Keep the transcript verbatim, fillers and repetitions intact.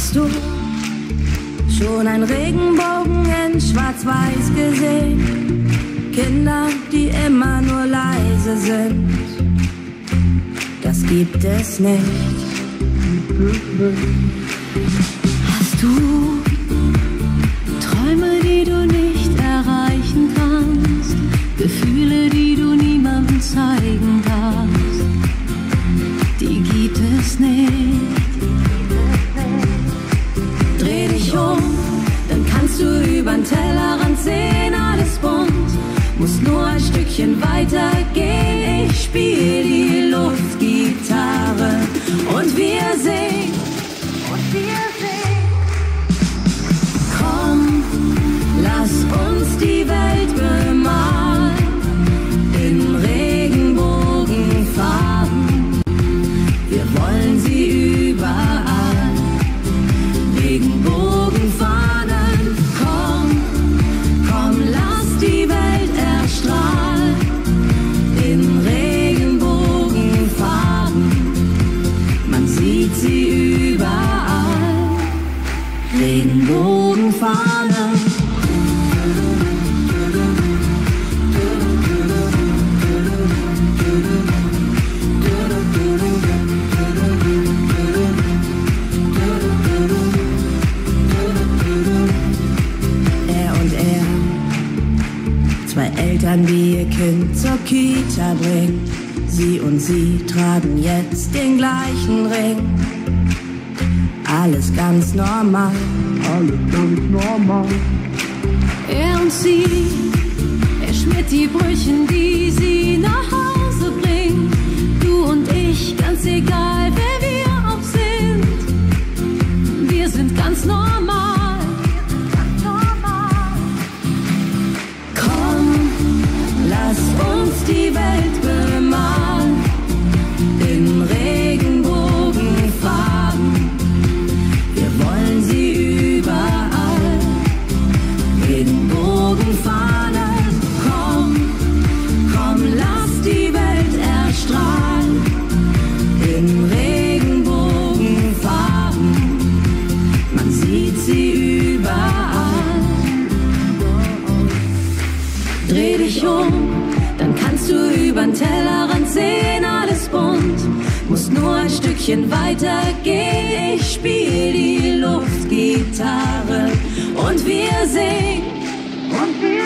Hast du schon einen Regenbogen in Schwarz-Weiß gesehen? Kinder, die immer nur leise sind, das gibt es nicht. Hast du Träume, die du nicht erreichen kannst, Gefühle, die du niemandem zeigen darfst, die gibt es nicht. Dreh dich um, dann kannst du übern Tellerrand sehen, alles bunt, muss nur ein Stückchen weiter gehen. Ich spiel die Luftgitarre und wir singen, und wir singen. Komm, lass uns die Welt bemalen in Regenbogenfarben. Wir wollen sie überall, Regenbogenfahnen. Komm, komm, lass die Welt erstrahlen in Regenbogenfarben. Man sieht sie überall, Regenbogenfahnen. Zwei Eltern, die ihr Kind zur Kita bringen. Sie und sie tragen jetzt den gleichen Ring. Alles ganz normal, alles ganz normal. Er und sie, er schmiert die Brötchen, die sie nach Hause bringen. Du und ich, ganz egal wer wir auch sind, wir sind ganz normal. Lass uns die Welt bemalen in Regenbogenfarben. Wir wollen sie überall, Regenbogenfahnen. Komm, komm, lass die Welt erstrahlen in Regenbogenfarben. Man sieht sie überall. Dreh dich um, dann kannst du übern Tellerrand sehen, alles bunt, muss nur ein Stückchen weiter gehen. Ich spiel die Luftgitarre und wir singen, und wir